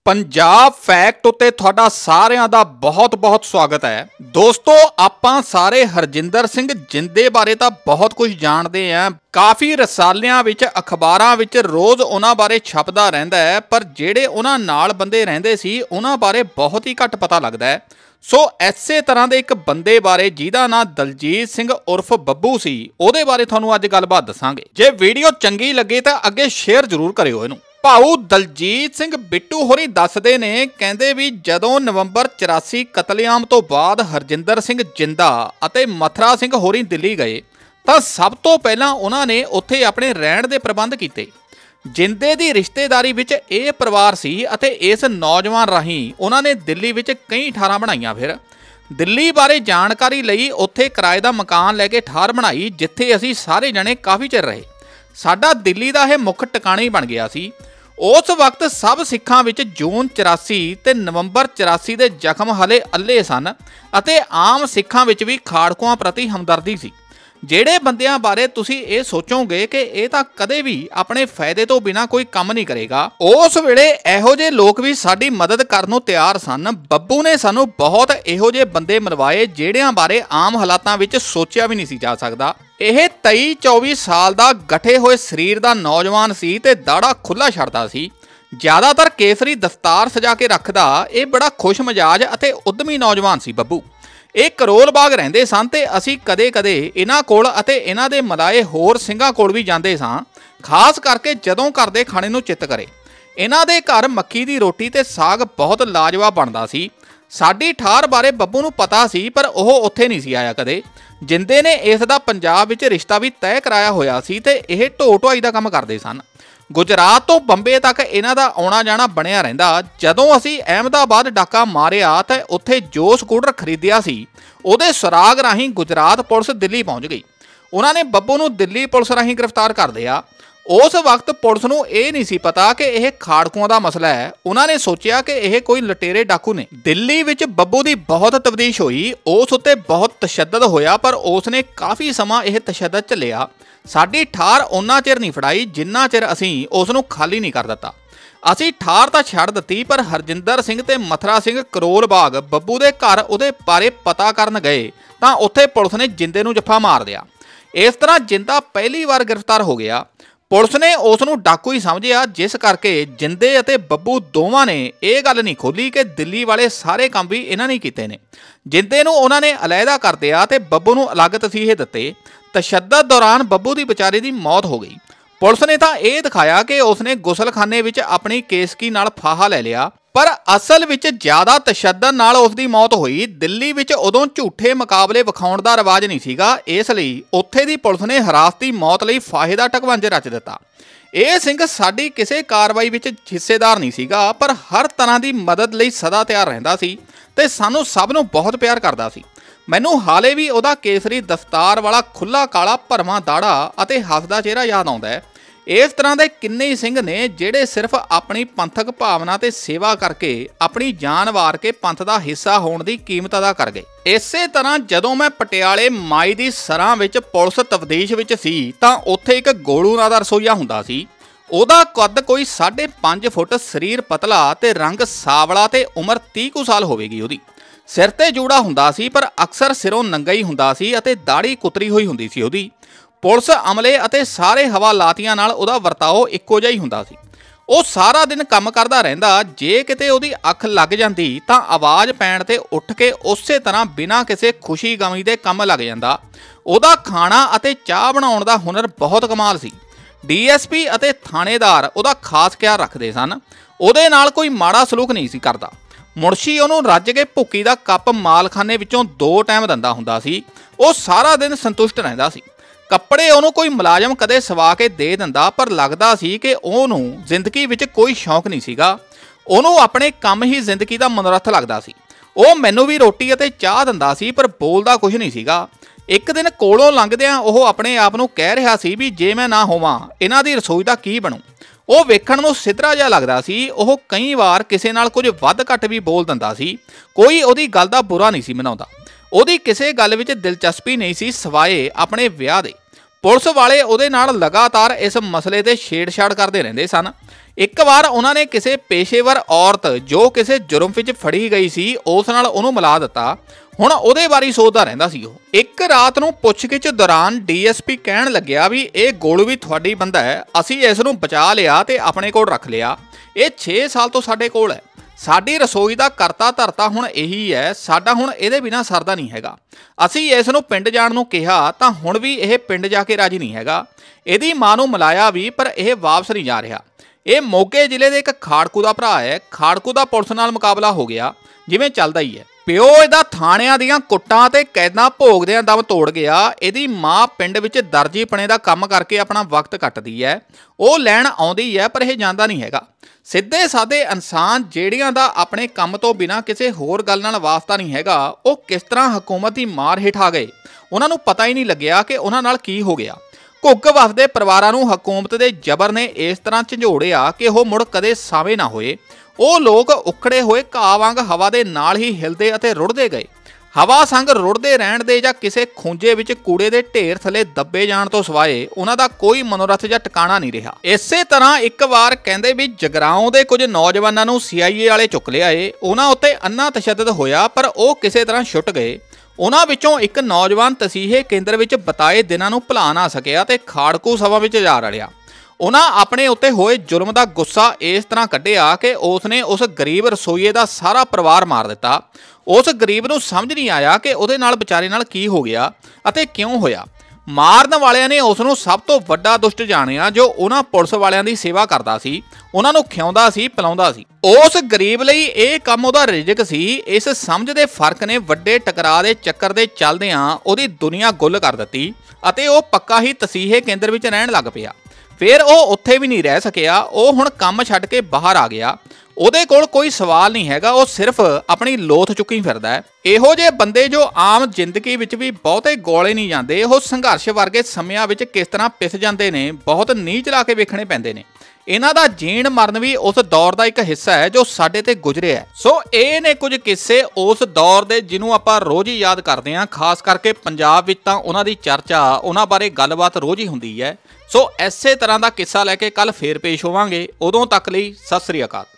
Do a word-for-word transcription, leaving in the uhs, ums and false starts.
Punjab fact उत्ते तुहाडा सारिਆਂ ਦਾ बहुत बहुत स्वागत है। दोस्तों आपां सारे हरजिंदर सिंह जिंदे बारे तां बहुत कुछ जानते हैं। काफ़ी रसालियां विच अखबारां विच रोज़ उन्हां बारे छपदा रहिंदा है, पर जिहड़े उन्हां नाल बंदे रहिंदे सी उन्हां बारे बहुत ही घट पता लगदा है। सो इसे तरह के एक बंदे बारे जिहदा नाम दलजीत सिंह उर्फ बब्बू सी, उहदे बारे तुहानूं अज गलबात दसांगे। जे वीडियो चंगी लगे तां अगे शेयर जरूर करिओ इहनूं। भाऊ दलजीत सिंह बिट्टू होरी दसदे ने, कहंदे भी जदों नवंबर चौरासी कतलेआम तो बाद हरजिंदर सिंह जिंदा अते मथरा सिंह होरी दिल्ली गए तां सब तो पहलां उन्हां ने उत्थे अपने रहण दे प्रबंध कीते। जिंदे दी रिश्तेदारी विच इह परिवार सी अते इस नौजवान राहीं उन्हां ने दिल्ली विच कई ठारां बनाईआं। फिर दिल्ली बारे जानकारी लई उत्थे किराए दा मकान लैके ठार बनाई, जिथे असीं सारे जणे काफ़ी चिर रहे। साडा दिल्ली दा इह मुख ठिकाणा ही बन गया सी। उस वक्त सब सिखां विच जून चौरासी ते नवंबर चौरासी दे जख्म हले अल्ले सन अते आम सिखां विच भी खाड़कुआं प्रति हमदर्दी सी। ਜਿਹੜੇ ਬੰਦਿਆਂ ਬਾਰੇ ਤੁਸੀਂ ਇਹ ਸੋਚੋਗੇ ਕਿ ਇਹ ਤਾਂ ਕਦੇ ਵੀ ਆਪਣੇ ਫਾਇਦੇ ਤੋਂ ਬਿਨਾ ਕੋਈ ਕੰਮ ਨਹੀਂ ਕਰੇਗਾ, ਉਸ ਵੇਲੇ ਇਹੋ ਜਿਹੇ ਲੋਕ ਵੀ ਸਾਡੀ ਮਦਦ ਕਰਨ ਨੂੰ ਤਿਆਰ ਸਨ। ਬੱਬੂ ਨੇ ਸਾਨੂੰ ਬਹੁਤ ਇਹੋ ਜਿਹੇ ਬੰਦੇ ਮਿਲਵਾਏ ਜਿਹੜਿਆਂ ਬਾਰੇ ਆਮ ਹਾਲਾਤਾਂ ਵਿੱਚ ਸੋਚਿਆ ਵੀ ਨਹੀਂ ਸੀ ਜਾ ਸਕਦਾ। ਇਹ ਤੇਈ ਚੌਵੀ ਸਾਲ ਦਾ ਗੱਠੇ ਹੋਏ ਸਰੀਰ ਦਾ ਨੌਜਵਾਨ ਸੀ ਤੇ ਦਾੜਾ ਖੁੱਲਾ ਛੱਡਦਾ ਸੀ। ਜ਼ਿਆਦਾਤਰ ਕੇਸਰੀ ਦਸਤਾਰ ਸਜਾ ਕੇ ਰੱਖਦਾ ਇਹ ਬੜਾ ਖੁਸ਼ ਮਿਜਾਜ ਅਤੇ ਉਦਮੀ ਨੌਜਵਾਨ ਸੀ ਬੱਬੂ। ਇਹ ਕਰੋਲ ਬਾਗ ਰਹਿੰਦੇ ਸਨ ਤੇ ਅਸੀਂ ਕਦੇ ਕਦੇ ਇਹਨਾਂ ਕੋਲ ਅਤੇ ਇਹਨਾਂ ਦੇ ਮਲਾਏ ਹੋਰ ਸਿੰਘਾਂ ਕੋਲ ਵੀ ਜਾਂਦੇ ਸਾਂ, ਖਾਸ ਕਰਕੇ ਜਦੋਂ ਘਰ ਦੇ ਖਾਣੇ ਨੂੰ ਚਿੱਤ ਕਰੇ। ਇਹਨਾਂ ਦੇ ਘਰ ਮੱਕੀ ਦੀ ਰੋਟੀ ਤੇ ਸਾਗ ਬਹੁਤ ਲਾਜਵਾਬ ਬਣਦਾ ਸੀ। ਸਾਡੀ ਠਾਰ ਬਾਰੇ ਬੱਬੂ ਨੂੰ ਪਤਾ ਸੀ, ਪਰ ਉਹ ਉੱਥੇ ਨਹੀਂ ਸੀ ਆਇਆ ਕਦੇ। ਜਿੰਦੇ ਨੇ ਇਸ ਦਾ ਪੰਜਾਬ ਵਿੱਚ ਰਿਸ਼ਤਾ ਵੀ ਤੈਅ ਕਰਾਇਆ ਹੋਇਆ ਸੀ ਤੇ ਇਹ ਢੋ ਢੁਆਈ ਦਾ ਕੰਮ ਕਰਦੇ ਸਨ। ਗੁਜਰਾਤ ਤੋਂ ਬੰਬੇ ਤੱਕ ਇਹਨਾਂ ਦਾ ਆਉਣਾ ਜਾਣਾ ਬਣਿਆ ਰਹਿੰਦਾ। ਜਦੋਂ ਅਸੀਂ ਅਹਿਮਦਾਬਾਦ ਡਾਕਾ ਮਾਰਿਆ ਤਾਂ ਉੱਥੇ ਜੋ ਸਕੂਟਰ ਖਰੀਦਿਆ ਸੀ ਉਹਦੇ ਸੁਰਾਗ ਰਾਹੀਂ ਗੁਜਰਾਤ ਪੁਲਿਸ ਦਿੱਲੀ ਪਹੁੰਚ ਗਈ। ਉਹਨਾਂ ਨੇ ਬੱਬੂ ਨੂੰ ਦਿੱਲੀ ਪੁਲਿਸ ਰਾਹੀਂ ਗ੍ਰਿਫਤਾਰ ਕਰ ਲਿਆ। ਉਸ ਵਕਤ ਪੁਲਿਸ ਨੂੰ ਇਹ ਨਹੀਂ ਸੀ ਪਤਾ ਕਿ ਇਹ ਖਾੜਕੂਆਂ ਦਾ ਮਸਲਾ ਹੈ। ਉਹਨਾਂ ਨੇ ਸੋਚਿਆ ਕਿ ਇਹ ਕੋਈ ਲਟੇਰੇ ਡਾਕੂ ਨੇ। ਦਿੱਲੀ ਵਿੱਚ ਬੱਬੂ ਦੀ ਬਹੁਤ ਤਫਤੀਸ਼ ਹੋਈ, ਉਸ ਉੱਤੇ ਬਹੁਤ ਤਸ਼ੱਦਦ ਹੋਇਆ, ਪਰ ਉਸ ਨੇ ਕਾਫੀ ਸਮਾਂ ਇਹ ਤਸ਼ੱਦਦ ਝੱਲਿਆ। ਸਾਡੀ ਠਾਰ ਉਹਨਾਂ ਚਿਰ ਨਹੀਂ ਫੜਾਈ ਜਿੰਨਾ ਚਿਰ ਅਸੀਂ ਉਸ ਨੂੰ ਖਾਲੀ ਨਹੀਂ ਕਰ ਦਿੱਤਾ। ਅਸੀਂ ਠਾਰ ਤਾਂ ਛੱਡ ਦਿੱਤੀ, ਪਰ ਹਰਜਿੰਦਰ ਸਿੰਘ ਤੇ ਮਥਰਾ ਸਿੰਘ ਕਰੋਲ ਬਾਗ ਬੱਬੂ ਦੇ ਘਰ ਉਹਦੇ ਬਾਰੇ ਪਤਾ ਕਰਨ ਗਏ ਤਾਂ ਉੱਥੇ ਪੁਲਿਸ ਨੇ ਜਿੰਦੇ ਨੂੰ ਜੱਫਾ ਮਾਰ ਦਿਆ। ਇਸ ਤਰ੍ਹਾਂ ਜਿੰਦਾ ਪਹਿਲੀ ਵਾਰ ਗ੍ਰਿਫਤਾਰ ਹੋ ਗਿਆ। ਪੁਲਿਸ ਨੇ ਉਸ ਨੂੰ ਡਾਕੂ ਹੀ ਸਮਝਿਆ, ਜਿਸ ਕਰਕੇ ਜਿੰਦੇ ਅਤੇ ਬੱਬੂ ਦੋਵਾਂ ਨੇ ਇਹ ਗੱਲ ਨਹੀਂ ਖੋਲੀ ਕਿ ਦਿੱਲੀ ਵਾਲੇ ਸਾਰੇ ਕੰਮ ਵੀ ਇਹਨਾਂ ਨੇ ਕੀਤੇ ਨੇ। ਜਿੰਦੇ ਨੂੰ ਉਹਨਾਂ ਨੇ ਅਲੱਗਾ ਕਰ ਦਿਆ ਤੇ ਬੱਬੂ ਨੂੰ ਅਲੱਗ ਤਸੀਹੇ ਦਿੱਤੇ। ਤਸ਼ੱਦਦ ਦੌਰਾਨ ਬੱਬੂ ਦੀ ਵਿਚਾਰੇ ਦੀ ਮੌਤ ਹੋ ਗਈ। ਪੁਲਿਸ ਨੇ ਤਾਂ ਇਹ ਦਿਖਾਇਆ ਕਿ ਉਸਨੇ ਗੁਸਲਖਾਨੇ ਵਿੱਚ ਆਪਣੀ ਕੇਸਕੀ ਨਾਲ ਫਾਹਾ ਲੈ ਲਿਆ, ਪਰ ਅਸਲ ਵਿੱਚ ਜ਼ਿਆਦਾ ਤਸ਼ੱਦਦ ਨਾਲ ਉਸ ਦੀ ਮੌਤ ਹੋਈ। ਦਿੱਲੀ ਵਿੱਚ ਉਦੋਂ ਝੂਠੇ ਮੁਕਾਬਲੇ ਵਿਖਾਉਣ ਦਾ ਰਿਵਾਜ ਨਹੀਂ ਸੀਗਾ, ਇਸ ਲਈ ਉੱਥੇ ਦੀ ਪੁਲਿਸ ਨੇ ਹਿਰਾਸਤੀ ਮੌਤ ਲਈ ਫਾਹੇ ਦਾ ਢਕਵੰਜ ਰਚ ਦਿੱਤਾ। ਇਹ ਸਿੰਘ ਸਾਡੀ ਕਿਸੇ ਕਾਰਵਾਈ ਵਿੱਚ ਹਿੱਸੇਦਾਰ ਨਹੀਂ ਸੀਗਾ, ਪਰ ਹਰ ਤਰ੍ਹਾਂ ਦੀ ਮਦਦ ਲਈ ਸਦਾ ਤਿਆਰ ਰਹਿੰਦਾ ਸੀ ਤੇ ਸਾਨੂੰ ਸਭ ਨੂੰ ਬਹੁਤ ਪਿਆਰ ਕਰਦਾ ਸੀ। ਮੈਨੂੰ ਹਾਲੇ ਵੀ ਉਹਦਾ ਕੇਸਰੀ ਦਸਤਾਰ ਵਾਲਾ ਖੁੱਲਾ ਕਾਲਾ ਭਰਵਾਂ ਦਾੜਾ ਅਤੇ ਹੱਸਦਾ ਚਿਹਰਾ ਯਾਦ ਆਉਂਦਾ ਹੈ। ਇਸ ਤਰ੍ਹਾਂ ਦੇ ਕਿੰਨੇ ਹੀ ਸਿੰਘ ਨੇ ਜਿਹੜੇ ਸਿਰਫ ਆਪਣੀ ਪੰਥਕ ਭਾਵਨਾ ਤੇ ਸੇਵਾ ਕਰਕੇ ਆਪਣੀ ਜਾਨ ਵਾਰ ਕੇ ਪੰਥ ਦਾ ਹਿੱਸਾ ਹੋਣ ਦੀ ਕੀਮਤ ਅਦਾ ਕਰ ਗਏ। ਇਸੇ ਤਰ੍ਹਾਂ ਜਦੋਂ ਮੈਂ ਪਟਿਆਲੇ ਮਾਈ ਦੀ ਸਰਾਂ ਵਿੱਚ ਪੁਲਿਸ ਤਫਤੀਸ਼ ਵਿੱਚ ਸੀ ਤਾਂ ਉੱਥੇ ਇੱਕ ਗੋਲੂ ਨਾਂ ਦਾ ਰਸੋਈਆ ਹੁੰਦਾ ਸੀ। ਉਹਦਾ ਕੱਦ ਕੋਈ ਸਾਢੇ ਪੰਜ ਫੁੱਟ, ਸਰੀਰ ਪਤਲਾ ਤੇ ਰੰਗ ਸਾਵਲਾ ਤੇ ਉਮਰ ਤੀਹ ਕੁ ਸਾਲ ਹੋਵੇਗੀ। ਉਹਦੀ ਸਿਰ ਤੇ ਜੂੜਾ ਹੁੰਦਾ ਸੀ, ਪਰ ਅਕਸਰ ਸਿਰੋਂ ਨੰਗਾ ਹੀ ਹੁੰਦਾ ਸੀ ਅਤੇ ਦਾੜੀ ਕੁਤਰੀ ਹੋਈ ਹੁੰਦੀ ਸੀ ਉਹਦੀ। ਪੁਲਿਸ ਅਮਲੇ ਅਤੇ ਸਾਰੇ ਹਵਾਲਾਤੀਆਂ ਨਾਲ ਉਹਦਾ ਵਰਤਾਓ ਇੱਕੋ ਜਿਹਾ ਹੀ ਹੁੰਦਾ ਸੀ। ਉਹ ਸਾਰਾ ਦਿਨ ਕੰਮ ਕਰਦਾ ਰਹਿੰਦਾ। ਜੇ ਕਿਤੇ ਉਹਦੀ ਅੱਖ ਲੱਗ ਜਾਂਦੀ ਤਾਂ ਆਵਾਜ਼ ਪੈਣ ਤੇ ਉੱਠ ਕੇ ਉਸੇ ਤਰ੍ਹਾਂ ਬਿਨਾਂ ਕਿਸੇ ਖੁਸ਼ੀ ਗਮੀ ਦੇ ਕੰਮ ਲੱਗ ਜਾਂਦਾ। ਉਹਦਾ ਖਾਣਾ ਅਤੇ ਚਾਹ ਬਣਾਉਣ ਦਾ ਹੁਨਰ ਬਹੁਤ ਕਮਾਲ ਸੀ। ਡੀ ਐਸ ਪੀ ਅਤੇ ਥਾਣੇਦਾਰ ਉਹਦਾ ਖਾਸ ਖਿਆਲ ਰੱਖਦੇ ਸਨ। ਉਹਦੇ ਨਾਲ ਕੋਈ ਮਾੜਾ ਸਲੂਕ ਨਹੀਂ ਸੀ ਕਰਦਾ। ਮੁਨਸ਼ੀ ਉਹਨੂੰ ਰੱਜ ਕੇ ਭੁੱਕੀ ਦਾ ਕੱਪ ਮਾਲਖਾਨੇ ਵਿੱਚੋਂ ਦੋ ਟਾਈਮ ਦਿੰਦਾ ਹੁੰਦਾ ਸੀ। ਉਹ ਸਾਰਾ ਦਿਨ ਸੰਤੁਸ਼ਟ ਰਹਿੰਦਾ ਸੀ। ਕੱਪੜੇ ਉਹਨੂੰ ਕੋਈ ਮੁਲਾਜ਼ਮ ਕਦੇ ਸਵਾ ਕੇ ਦੇ ਦਿੰਦਾ, ਪਰ ਲੱਗਦਾ ਸੀ ਕਿ ਉਹਨੂੰ ਜ਼ਿੰਦਗੀ ਵਿੱਚ ਕੋਈ ਸ਼ੌਂਕ ਨਹੀਂ ਸੀਗਾ। ਉਹਨੂੰ ਆਪਣੇ ਕੰਮ ਹੀ ਜ਼ਿੰਦਗੀ ਦਾ ਮਨੋਰਥ ਲੱਗਦਾ ਸੀ। ਉਹ ਮੈਨੂੰ ਵੀ ਰੋਟੀ ਅਤੇ ਚਾਹ ਦਿੰਦਾ ਸੀ, ਪਰ ਬੋਲਦਾ ਕੁਝ ਨਹੀਂ ਸੀਗਾ। ਇੱਕ ਦਿਨ ਕੋਲੋਂ ਲੰਘਦਿਆਂ ਉਹ ਆਪਣੇ ਆਪ ਨੂੰ ਕਹਿ ਰਿਹਾ ਸੀ ਵੀ ਜੇ ਮੈਂ ਨਾ ਹੋਵਾਂ ਇਹਨਾਂ ਦੀ ਰਸੋਈ ਦਾ ਕੀ ਬਣੂ। ਉਹ ਵੇਖਣ ਨੂੰ ਸਿੱਧਰਾ ਜਿਹਾ ਲੱਗਦਾ ਸੀ। ਉਹ ਕਈ ਵਾਰ ਕਿਸੇ ਨਾਲ ਕੁਝ ਵੱਧ ਘੱਟ ਵੀ ਬੋਲ ਦਿੰਦਾ ਸੀ। ਕੋਈ ਉਹਦੀ ਗੱਲ ਦਾ ਬੁਰਾ ਨਹੀਂ ਸੀ ਮਨਾਉਂਦਾ। ਉਹਦੀ ਕਿਸੇ ਗੱਲ ਵਿੱਚ ਦਿਲਚਸਪੀ ਨਹੀਂ ਸੀ ਸਿਵਾਏ ਆਪਣੇ ਵਿਆਹ ਦੇ। ਪੁਲਿਸ ਵਾਲੇ ਉਹਦੇ ਨਾਲ ਲਗਾਤਾਰ ਇਸ ਮਸਲੇ ਤੇ ਛੇੜਛਾੜ ਕਰਦੇ ਰਹਿੰਦੇ ਸਨ। ਇੱਕ ਵਾਰ ਉਹਨਾਂ ਨੇ ਕਿਸੇ ਪੇਸ਼ੇਵਰ ਔਰਤ ਜੋ ਕਿਸੇ ਜੁਰਮ ਵਿੱਚ ਫੜੀ ਗਈ ਸੀ ਉਸ ਨਾਲ ਉਹਨੂੰ ਮਿਲਾ ਦਿੱਤਾ। ਹੁਣ ਉਹਦੇ ਬਾਰੇ ਸੋਚਦਾ ਰਹਿੰਦਾ ਸੀ ਉਹ। ਇੱਕ ਰਾਤ ਨੂੰ ਪੁੱਛਗਿੱਛ ਦੌਰਾਨ ਡੀ ਐਸ ਪੀ ਕਹਿਣ ਲੱਗਿਆ ਵੀ ਇਹ ਗੋਲੂ ਵੀ ਤੁਹਾਡੀ ਬੰਦਾ ਹੈ, ਅਸੀਂ ਇਸ ਨੂੰ ਬਚਾ ਲਿਆ ਤੇ ਆਪਣੇ ਕੋਲ ਰੱਖ ਲਿਆ। ਇਹ ਛੇ ਸਾਲ ਤੋਂ ਸਾਡੇ ਕੋਲ ਹੈ। ਸਾਡੀ ਰਸੋਈ ਦਾ ਕਰਤਾ ਧਰਤਾ ਹੁਣ ਇਹੀ ਹੈ। ਸਾਡਾ ਹੁਣ ਇਹਦੇ ਬਿਨਾਂ ਸਰਦਾ ਨਹੀਂ ਹੈਗਾ। ਅਸੀਂ ਇਸ ਨੂੰ ਪਿੰਡ ਜਾਣ ਨੂੰ ਕਿਹਾ ਤਾਂ ਹੁਣ ਵੀ ਇਹ ਪਿੰਡ ਜਾ ਕੇ ਰਾਜੀ ਨਹੀਂ ਹੈਗਾ। ਇਹਦੀ ਮਾਂ ਨੂੰ ਮਿਲਾਇਆ ਵੀ ਪਰ ਇਹ ਵਾਪਸ ਨਹੀਂ ਜਾ ਰਿਹਾ। ਇਹ ਮੋਗੇ ਜ਼ਿਲ੍ਹੇ ਦੇ ਇੱਕ ਖਾੜਕੂ ਦਾ ਭਰਾ ਹੈ। ਖਾੜਕੂ ਦਾ ਪੁਲਿਸ ਨਾਲ ਮੁਕਾਬਲਾ ਹੋ ਗਿਆ, ਜਿਵੇਂ ਚੱਲਦਾ ਹੀ ਹੈ। ਪਿਓ ਇਹਦਾ ਥਾਣਿਆਂ ਦੀਆਂ ਕੁੱਟਾਂ ਤੇ ਕੈਦਾਂ ਭੋਗਦਿਆਂ ਦਮ ਤੋੜ ਗਿਆ। ਇਹਦੀ ਮਾਂ ਪਿੰਡ ਵਿੱਚ ਦਰਜੀਪਣੇ ਦਾ ਕੰਮ ਕਰਕੇ ਆਪਣਾ ਵਕਤ ਕੱਟਦੀ ਹੈ। ਉਹ ਲੈਣ ਆਉਂਦੀ ਹੈ ਪਰ ਇਹ ਜਾਂਦਾ ਨਹੀਂ ਹੈਗਾ। ਸਿੱਧੇ ਸਾਦੇ ਇਨਸਾਨ ਜਿਹੜਿਆਂ ਦਾ ਆਪਣੇ ਕੰਮ ਤੋਂ ਬਿਨਾਂ ਕਿਸੇ ਹੋਰ ਗੱਲ ਨਾਲ ਵਾਸਤਾ ਨਹੀਂ ਹੈਗਾ, ਉਹ ਕਿਸ ਤਰ੍ਹਾਂ ਹਕੂਮਤ ਦੀ ਮਾਰ ਹੇਠ ਆ ਗਏ। ਉਹਨਾਂ ਨੂੰ ਪਤਾ ਹੀ ਨਹੀਂ ਲੱਗਿਆ ਕਿ ਉਹਨਾਂ ਨਾਲ ਕੀ ਹੋ ਗਿਆ। ਘੁੱਗ ਵਸਦੇ ਪਰਿਵਾਰਾਂ ਨੂੰ ਹਕੂਮਤ ਦੇ ਜ਼ਬਰ ਨੇ ਇਸ ਤਰ੍ਹਾਂ ਝੰਜੋੜਿਆ ਕਿ ਉਹ ਮੁੜ ਕਦੇ ਸਾਵੇਂ ਨਾ ਹੋਏ। ਉਹ ਲੋਕ ਉਖੜੇ ਹੋਏ ਘਾਹ ਵਾਂਗ ਹਵਾ ਦੇ ਨਾਲ ਹੀ ਹਿਲਦੇ ਅਤੇ ਰੁੜਦੇ ਗਏ। ਹਵਾ ਸੰਗ ਰੁੜਦੇ ਰਹਿਣ ਦੇ ਜਾਂ ਕਿਸੇ ਖੂੰਜੇ ਵਿੱਚ ਕੂੜੇ ਦੇ ਢੇਰ ਥੱਲੇ ਦੱਬੇ ਜਾਣ ਤੋਂ ਸਿਵਾਏ ਉਹਨਾਂ ਦਾ ਕੋਈ ਮਨੋਰਥ ਜਾਂ ਟਿਕਾਣਾ ਨਹੀਂ ਰਿਹਾ। ਇਸੇ ਤਰ੍ਹਾਂ ਇੱਕ ਵਾਰ ਕਹਿੰਦੇ ਵੀ ਜਗਰਾਓਂ ਦੇ ਕੁਝ ਨੌਜਵਾਨਾਂ ਨੂੰ ਸੀ ਆਈ ਏ ਵਾਲੇ ਚੁੱਕ ਲਿਆਏ। ਉਹਨਾਂ ਉੱਤੇ ਅੰਨਾ ਤਸ਼ੱਦਦ ਹੋਇਆ ਪਰ ਉਹ ਕਿਸੇ ਤਰ੍ਹਾਂ ਛੁੱਟ ਗਏ। ਉਹਨਾਂ ਵਿੱਚੋਂ ਇੱਕ ਨੌਜਵਾਨ ਤਸੀਹੇ ਕੇਂਦਰ ਵਿੱਚ ਬਿਤਾਏ ਦਿਨਾਂ ਨੂੰ ਭੁਲਾ ਨਾ ਸਕਿਆ ਤੇ ਖਾੜਕੂ ਸਭਾ ਵਿੱਚ ਜਾ ਰਲਿਆ। ਉਹਨਾਂ ਆਪਣੇ ਉੱਤੇ ਹੋਏ ਜ਼ੁਲਮ ਦਾ ਗੁੱਸਾ ਇਸ ਤਰ੍ਹਾਂ ਕੱਢਿਆ ਕਿ ਉਸਨੇ ਉਸ ਗਰੀਬ ਰਸੋਈਏ ਦਾ ਸਾਰਾ ਪਰਿਵਾਰ ਮਾਰ ਦਿੱਤਾ। ਉਸ ਗਰੀਬ ਨੂੰ ਸਮਝ ਨਹੀਂ ਆਇਆ ਕਿ ਉਹਦੇ ਨਾਲ ਵਿਚਾਰੇ ਨਾਲ ਕੀ ਹੋ ਗਿਆ ਅਤੇ ਕਿਉਂ ਹੋਇਆ। ਮਾਰਨ ਵਾਲਿਆਂ ਨੇ ਉਸ ਨੂੰ ਸਭ ਤੋਂ ਵੱਡਾ ਦੁਸ਼ਟ ਜਾਣਿਆ ਜੋ ਉਹਨਾਂ ਪੁਲਿਸ ਵਾਲਿਆਂ ਦੀ ਸੇਵਾ ਕਰਦਾ ਸੀ, ਉਹਨਾਂ ਨੂੰ ਖਿਆਉਂਦਾ ਸੀ, ਪਿਲਾਉਂਦਾ ਸੀ। ਉਸ ਗਰੀਬ ਲਈ ਇਹ ਕੰਮ ਉਹਦਾ ਰਿਜ਼ਕ ਸੀ। ਇਸ ਸਮਝ ਦੇ ਫਰਕ ਨੇ ਵੱਡੇ ਟਕਰਾਅ ਦੇ ਚੱਕਰ ਦੇ ਚੱਲਦਿਆਂ ਉਹਦੀ ਦੁਨੀਆ ਗੁੱਲ ਕਰ ਦਿੱਤੀ ਅਤੇ ਉਹ ਪੱਕਾ ਹੀ ਤਸੀਹੇ ਕੇਂਦਰ ਵਿੱਚ ਰਹਿਣ ਲੱਗ ਪਿਆ। ਫਿਰ ਉਹ ਉੱਥੇ ਵੀ ਨਹੀਂ ਰਹਿ ਸਕਿਆ। ਉਹ ਹੁਣ ਕੰਮ ਛੱਡ ਕੇ ਬਾਹਰ ਆ ਗਿਆ। ਉਹਦੇ ਕੋਲ ਕੋਈ ਸਵਾਲ ਨਹੀਂ ਹੈਗਾ, ਉਹ ਸਿਰਫ ਆਪਣੀ ਲੋਥ ਚੁੱਕੀ ਫਿਰਦਾ ਹੈ। ਇਹੋ ਜਿਹੇ ਬੰਦੇ ਜੋ ਆਮ ਜ਼ਿੰਦਗੀ ਵਿੱਚ ਵੀ ਬਹੁਤੇ ਗੋਲੇ ਨਹੀਂ ਜਾਂਦੇ, ਉਹ ਸੰਘਰਸ਼ ਵਰਗੇ ਸਮਿਆਂ ਵਿੱਚ ਕਿਸ ਤਰ੍ਹਾਂ ਪਿਸ ਜਾਂਦੇ ਨੇ, ਬਹੁਤ ਨੀਚ ਲਾ ਕੇ ਵੇਖਣੇ ਪੈਂਦੇ ਨੇ। ਇਹਨਾਂ ਦਾ ਜੀਣ ਮਰਨ ਵੀ ਉਸ ਦੌਰ ਦਾ ਇੱਕ ਹਿੱਸਾ ਹੈ ਜੋ ਸਾਡੇ ਤੇ ਗੁਜ਼ਰਿਆ ਹੈ। ਸੋ ਇਹ ਨੇ ਕੁਝ ਕਿੱਸੇ ਉਸ ਦੌਰ ਦੇ ਜਿਹਨੂੰ ਆਪਾਂ ਰੋਜ਼ ਹੀ ਯਾਦ ਕਰਦੇ ਹਾਂ। ਖਾਸ ਕਰਕੇ ਪੰਜਾਬ ਵਿੱਚ ਤਾਂ ਉਹਨਾਂ ਦੀ ਚਰਚਾ, ਉਹਨਾਂ ਬਾਰੇ ਗੱਲਬਾਤ ਰੋਜ਼ ਹੀ ਹੁੰਦੀ ਹੈ। ਸੋ ਇਸੇ ਤਰ੍ਹਾਂ ਦਾ ਕਿੱਸਾ ਲੈ ਕੇ ਕੱਲ ਫੇਰ ਪੇਸ਼ ਹੋਵਾਂਗੇ। ਉਦੋਂ ਤੱਕ ਲਈ ਸਤਿ ਸ੍ਰੀ ਅਕਾਲ।